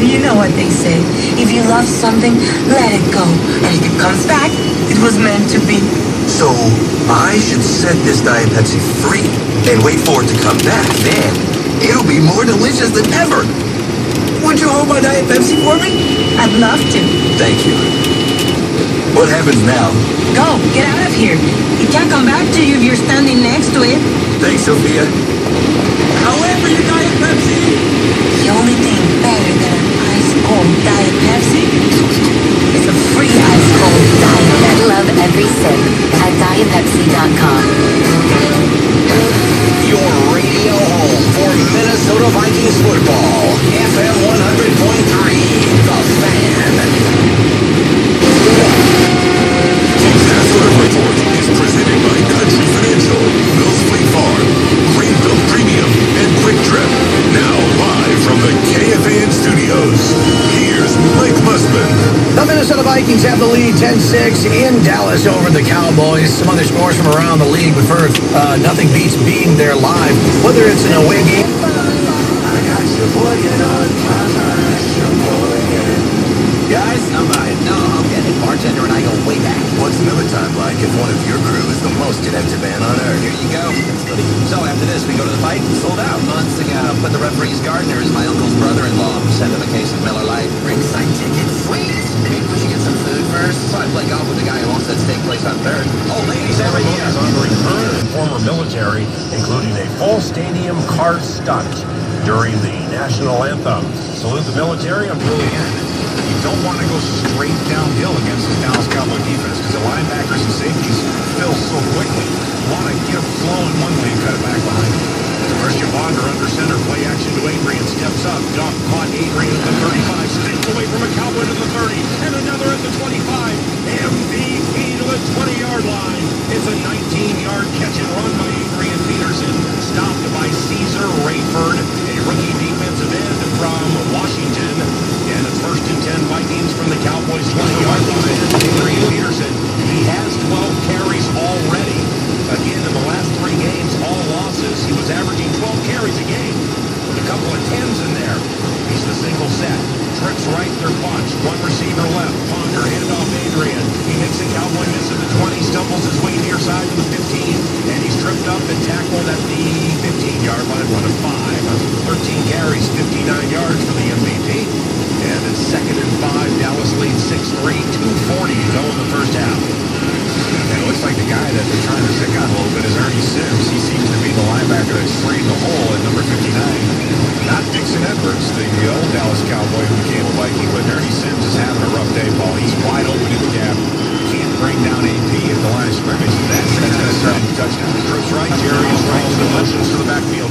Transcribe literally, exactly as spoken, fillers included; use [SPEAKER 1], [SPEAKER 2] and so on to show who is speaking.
[SPEAKER 1] you know what they say. If you love something, let it go. And if it comes back, it was meant to be.
[SPEAKER 2] So, I should set this Diet Pepsi free and wait for it to come back. Then, it'll be more delicious than ever. Would you hold my Diet Pepsi for me?
[SPEAKER 1] I'd love to.
[SPEAKER 2] Thank you. What happens now?
[SPEAKER 1] Go, get out of here. It can't come back to you if you're standing next to it.
[SPEAKER 2] Thanks, Sophia. I'll wait for your Diet Pepsi.
[SPEAKER 1] The only thing better than an ice-cold Diet Pepsi is a free ice-cold Diet Pepsi.
[SPEAKER 3] Love every sip at diet pepsi dot com.
[SPEAKER 4] Your radio home for Minnesota Vikings football. F M one hundred point three, The Fan.
[SPEAKER 5] The Minnesota Report is presented by Country Financial, Mills Fleet Farm, Greenville Premium, and Quick Trip. Now live from the K F A N studios, here's Mike Musman.
[SPEAKER 6] The Minnesota Vikings have the lead ten six in Dallas over the Cowboys. Some other scores from around the league, but first, uh, nothing beats being there live, whether it's an away game.
[SPEAKER 2] I got you boying on my mind, you're boying. Guys, I'm buying.
[SPEAKER 4] No, I'll get it. Bartender and I go way back.
[SPEAKER 2] What's Militime like if one of your crew is the most connected band on earth?
[SPEAKER 4] Here you go. So after this, we go to the fight. Sold out months ago. But the referee's gardener is my uncle's brother-in-law. Send him a case of Miller Lite. Ringside tickets. Sweet. Maybe we should get some food first. So I play golf with the guy who owns that steak place on Third. Oh, ladies every year.
[SPEAKER 7] Honoring current and former military, including a full stadium car stunt during the national anthem. Salute the military. I'm really in.
[SPEAKER 8] You don't want to go straight downhill against this Dallas Cowboy defense because the linebackers and safeties fill so quickly. You want to get them flowing one way and cut it back behind you. Christian Bonder under center, play action to Adrian, steps up, Duck caught Adrian at the thirty-five, steps away from a Cowboy to the thirty, and another at the twenty-five. M V P to the twenty-yard line. It's a nineteen-yard catch and run by Adrian Peterson, stopped by Caesar Rayford, a rookie defensive end from Washington. And it's first and ten Vikings from the Cowboys' twenty-yard line. Adrian Peterson, he has twelve carries already. Again, in the last three games, all losses, he was averaging twelve carries a game with a couple of tens in there. He's the single set. Trips right, they're bunch. One receiver left. Ponder, handoff Adrian. He makes a Cowboy miss at the twenty, stumbles his way near side to the fifteen, and he's tripped up and tackled at the fifteen-yard line. One of five. thirteen carries, fifty-nine yards for the M V P. And it's second and five. Dallas leads six three. two forty to go in the first half. And it looks like the guy that they're trying to pick on a little bit is Ernie Sims. He seems to be the linebacker that's freed the hole at number fifty-nine. Not Dixon Edwards, the old Dallas Cowboy who became a Viking, but Ernie Sims is having a rough day, Paul. He's wide open in the gap. Can't bring down A P at the line of scrimmage. That's the kind of threatening touchdown. Trips right. Jerry is rolling the motions to the backfield.